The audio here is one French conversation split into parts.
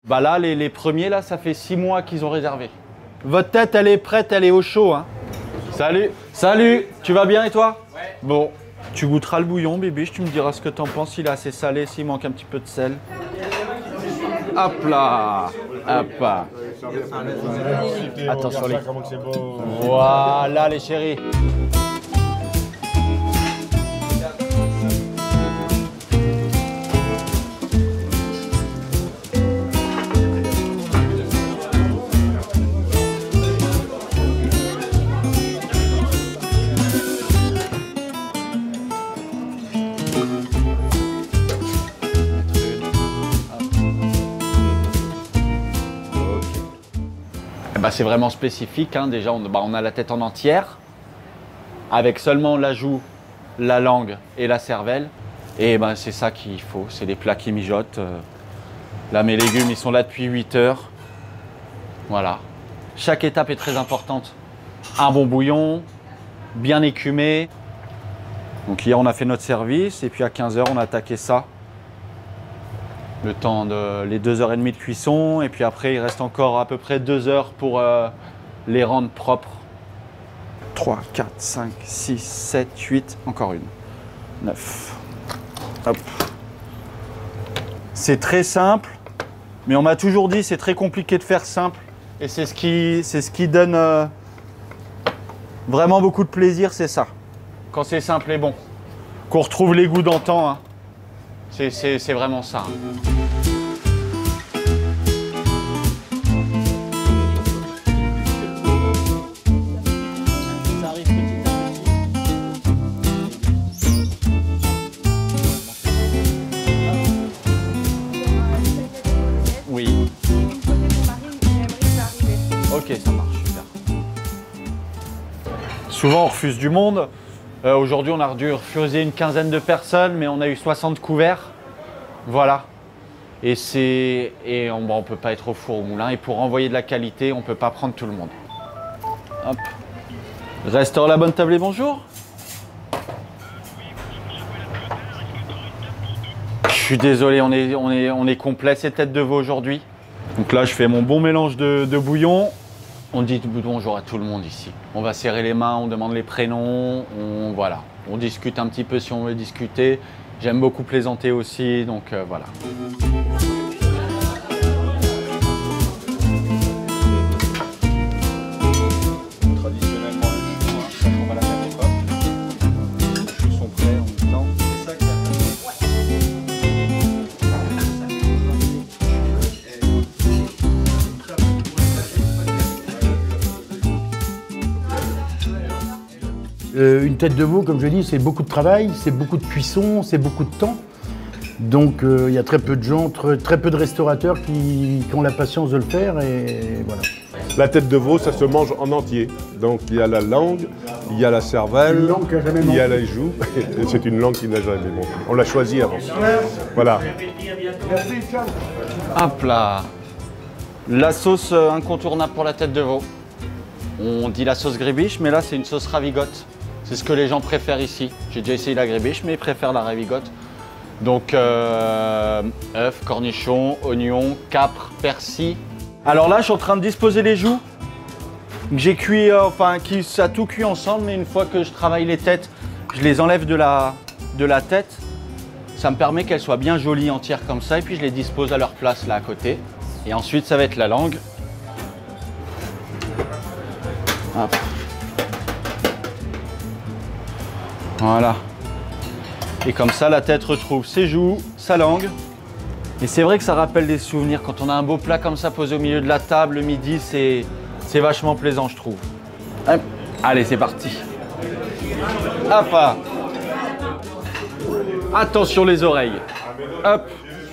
Bah là, les premiers, là, ça fait 6 mois qu'ils ont réservé. Votre tête, elle est prête, elle est au chaud, hein. Salut. Salut. Tu vas bien et toi? Ouais. Bon. Tu goûteras le bouillon, Bibiche, tu me diras ce que t'en penses, il est assez salé, s'il manque un petit peu de sel. Hop là. Hop là. Attention les... Voilà les chéris. Bah, c'est vraiment spécifique, hein. Déjà on a la tête en entière, avec seulement la joue, la langue et la cervelle. Et bah, c'est ça qu'il faut, c'est des plats qui mijotent. Là mes légumes ils sont là depuis 8 heures. Voilà. Chaque étape est très importante. Un bon bouillon, bien écumé. Donc hier on a fait notre service et puis à 15 h on a attaqué ça. Le temps de les 2h30 de cuisson et puis après il reste encore à peu près 2 heures pour les rendre propres. 3, 4, 5, 6, 7, 8, encore une. 9. Hop. C'est très simple, mais on m'a toujours dit c'est très compliqué de faire simple. Et c'est ce qui donne vraiment beaucoup de plaisir, c'est ça. Quand c'est simple et bon. Qu'on retrouve les goûts d'antan, hein. C'est vraiment ça. Oui. Ok, ça marche, super. Souvent on refuse du monde. Aujourd'hui, on a dû refuser une quinzaine de personnes, mais on a eu 60 couverts. Voilà. Et on ne peut pas être au four au moulin. Et pour envoyer de la qualité, on ne peut pas prendre tout le monde. Hop. Restaurant La Bonne Table et bonjour. Je suis désolé, on est complet, c'est tête de veau aujourd'hui. Donc là, je fais mon bon mélange de bouillon. On dit bonjour à tout le monde ici. On va serrer les mains, on demande les prénoms, voilà. On discute un petit peu si on veut discuter. J'aime beaucoup plaisanter aussi, donc voilà. Traditionnellement, le chou, on va la faire des pommes. Les choux sont prêts en même temps. C'est ça que Une tête de veau, comme je dis, c'est beaucoup de travail, c'est beaucoup de cuisson, c'est beaucoup de temps. Donc il y a très peu de gens, très peu de restaurateurs qui ont la patience de le faire et voilà. La tête de veau, ça se mange en entier. Donc il y a la langue, il y a la cervelle, il y a les joues. C'est une langue qui n'a jamais manqué. On l'a choisie avant. Voilà. Hop là. La sauce incontournable pour la tête de veau. On dit la sauce grébiche, mais là c'est une sauce ravigote. C'est ce que les gens préfèrent ici. J'ai déjà essayé la grébiche, mais ils préfèrent la ravigote. Donc œufs, cornichons, oignons, capre, persil. Alors là, je suis en train de disposer les joues. J'ai cuit, ça a tout cuit ensemble, mais une fois que je travaille les têtes, je les enlève de la tête. Ça me permet qu'elles soient bien jolies entières comme ça, et puis je les dispose à leur place là à côté. Et ensuite, ça va être la langue. Hop. Voilà. Et comme ça, la tête retrouve ses joues, sa langue. Et c'est vrai que ça rappelle des souvenirs. Quand on a un beau plat comme ça posé au milieu de la table le midi, c'est vachement plaisant, je trouve. Hop. Allez, c'est parti. Hop là. Attention les oreilles. Hop.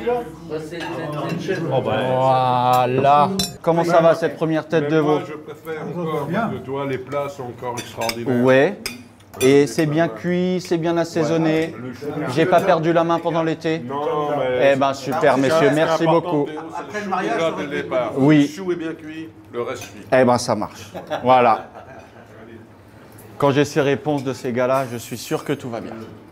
Voilà. Comment ça va cette première tête de veau? Moi, je préfère encore de toi, les plats sont encore extraordinaires. Ouais. Et c'est bien cuit, c'est bien assaisonné. J'ai pas perdu la main pendant l'été. Non, mais... Eh ben super, messieurs, merci beaucoup. Après le mariage, dès le départ. Oui. Le chou est bien cuit, le reste suit. Eh ben ça marche. Voilà. Quand j'ai ces réponses de ces gars-là, je suis sûr que tout va bien.